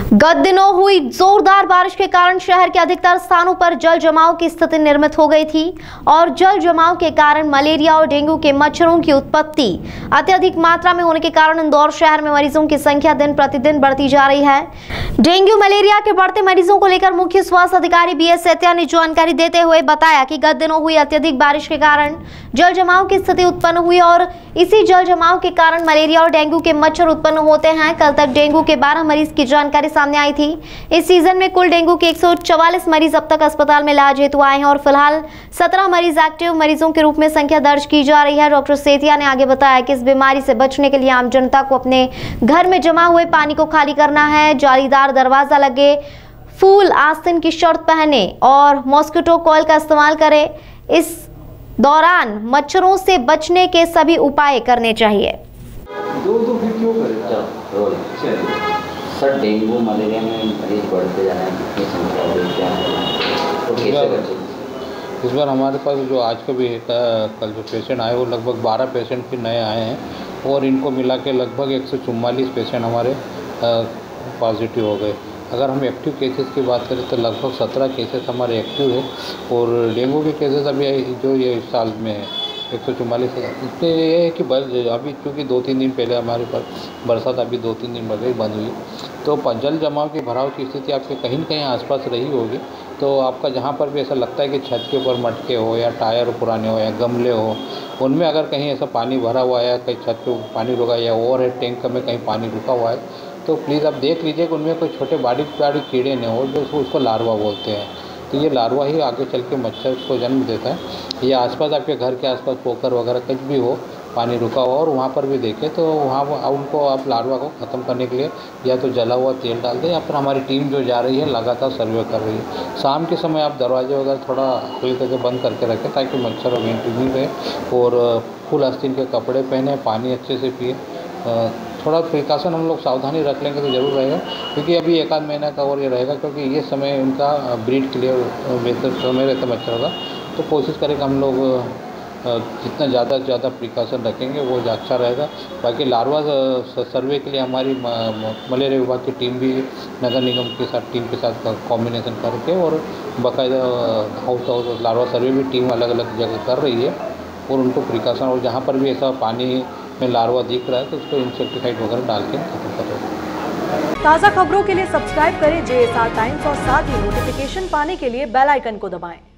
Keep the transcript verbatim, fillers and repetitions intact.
गत दिनों हुई जोरदार बारिश के कारण शहर के अधिकतर स्थानों पर जल जमाव की स्थिति निर्मित हो गई थी और जल जमाव के कारण मलेरिया और डेंगू के मच्छरों की उत्पत्ति अत्यधिक मात्रा में होने के कारण इंदौर शहर में मरीजों की संख्या दिन प्रतिदिन बढ़ती जा रही है। डेंगू मलेरिया के बढ़ते मरीजों को लेकर मुख्य स्वास्थ्य अधिकारी बी एस सेतिया ने जानकारी देते हुए बताया कि गत दिनों हुई अत्यधिक बारिश के कारण जल जमाव की स्थिति उत्पन्न हुई और इसी जल जमाव के कारण मलेरिया और डेंगू के मच्छर उत्पन्न होते हैं। कल तक डेंगू के बारह मरीज की जानकारी सामने आई थी। इस सीजन में कुल डेंगू के एक सौ चवालीस मरीज अब तक अस्पताल में इलाज हेतु आए हैं और फिलहाल सत्रह मरीज एक्टिव मरीजों के रूप में संख्या दर्ज की जा रही है। डॉक्टर सेतिया ने आगे बताया कि इस बीमारी से बचने के लिए आम जनता को अपने घर में जमा हुए पानी को खाली करना है, जालीदार दरवाजा लगे, फूल आस्तीन की शर्ट पहने और मॉस्किटो कॉइल का इस्तेमाल करें। इस दौरान मच्छरों से बचने के सभी उपाय करने चाहिए। दो दो फिर क्यों करें? सर, डेंगू मलेरिया में मरीज बढ़ते जा रहे हैं, कितनी संख्या बढ़ क्या है तो कैसे बचें? इस बार हमारे पास जो आज का भी कल जो पेशेंट आए वो लगभग बारह पेशेंट फिर नए आए हैं और इनको मिला के लगभग एक सौ चुम्बालीस पेशेंट हमारे पॉजिटिव हो गए। अगर हम एक्टिव केसेस की बात करें तो लगभग सत्रह केसेस हमारे एक्टिव है और डेंगू के केसेस अभी जो ये इस साल में है एक सौ चौवालीस है। इसमें ये है कि बस अभी चूँकि दो तीन दिन पहले हमारे पास बरसात अभी दो तीन दिन पहले ही बंद हुई तो जल जमाव की भराव की स्थिति आपके कहीं न कहीं आसपास रही होगी। तो आपका जहाँ पर भी ऐसा लगता है कि छत के ऊपर मटके हो या टायर पुराने हो या गमले हो, उनमें अगर कहीं ऐसा पानी भरा हुआ है या कहीं छत पे पानी रुका या ओवर हेड टैंक में कहीं पानी रुका हुआ है तो प्लीज़ आप देख लीजिए कि उनमें कोई छोटे बारीक बारीक कीड़े न हो जो उसको लार्वा बोलते हैं। तो ये लार्वा ही आगे चल के मच्छर को जन्म देता है। ये आसपास आपके घर के आसपास पोखर वगैरह कुछ भी हो पानी रुका हुआ और वहाँ पर भी देखें तो वहाँ उनको आप लार्वा को ख़त्म करने के लिए या तो जला हुआ तेल डाल दें या फिर हमारी टीम जो जा रही है लगातार सर्वे कर रही है। शाम के समय आप दरवाजे वगैरह थोड़ा खुल करके बंद करके रखें ताकि मच्छर और वेंटिलेशन रहे और फुल आस्तीन के कपड़े पहने, पानी अच्छे से पिए। थोड़ा प्रिकॉशन हम लोग सावधानी रख लेंगे तो ज़रूर रहेगा क्योंकि अभी एक आध महीना का और ये रहेगा क्योंकि ये समय उनका ब्रीड के लिए बेहतर समय रहता है मच्छरों का। तो कोशिश करें कि हम लोग जितना ज़्यादा से ज़्यादा प्रिकॉशन रखेंगे वो अच्छा रहेगा। बाकी लार्वा सर्वे के लिए हमारी मलेरिया विभाग की टीम भी नगर निगम के साथ टीम के साथ कॉम्बिनेशन करके और बाकायदा हाउस हाउस लार्वा सर्वे भी टीम अलग अलग जगह कर रही है और उनको प्रिकॉशन और जहाँ पर भी ऐसा पानी में लार्वा दिख रहा है तो उसको इंसेक्टिसाइड वगैरह डाल के खत्म कर रहे हैं। ताज़ा खबरों के लिए सब्सक्राइब करें जे एस आर टाइम्स और साथ ही नोटिफिकेशन पाने के लिए बेल आइकन को दबाएं।